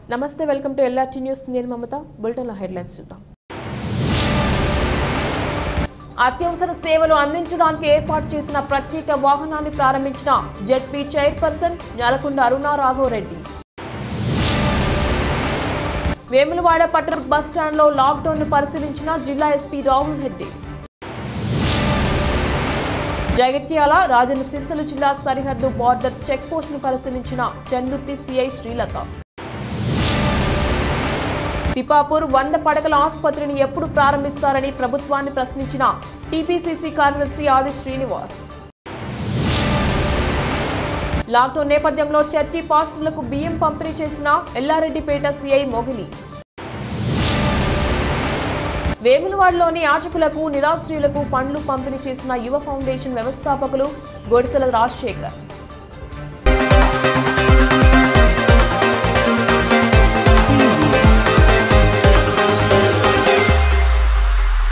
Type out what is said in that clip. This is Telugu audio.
నమస్తే, వెల్కమ్ టు ఎల్ఆర్టీ న్యూస్. నేను మమత. బులెటిన్లో హెడ్లైన్స్ చూద్దాం. అత్యవసర సేవలు అందించడానికి ఏర్పాటు చేసిన ప్రత్యేక వాహనాన్ని ప్రారంభించిన జెడ్పీ చైర్పర్సన్ న్యాలకొండ అరుణ రాఘవరెడ్డి. వేములవాడ పట్టణ బస్టాండ్లో లాక్డౌన్ను పరిశీలించిన జిల్లా ఎస్పీ రాహుల్ రెడ్డి. జగిత్యాల రాజన్న సిరిసిల్ల జిల్లా సరిహద్దు బార్డర్ చెక్ పోస్టును పరిశీలించిన చందుర్తి సిఐ శ్రీలత. తిపాపూర్ 100 పడకల ఆసుపత్రిని ఎప్పుడు ప్రారంభిస్తారని ప్రభుత్వాన్ని ప్రశ్నించిన టీపీసీసీ కార్యదర్శి ఆది శ్రీనివాస్. లాక్డౌన్ నేపథ్యంలో చర్చి పాస్టర్లకు బియ్యం పంపిణీ చేసిన ఎల్లారెడ్డిపేట సిఐ మొగిలి. వేములవాడలోని యాచకులకు నిరాశ్రయులకు పండ్లు పంపిణీ చేసిన యువ ఫౌండేషన్ వ్యవస్థాపకులు గొడిసెల రాజశేఖర్.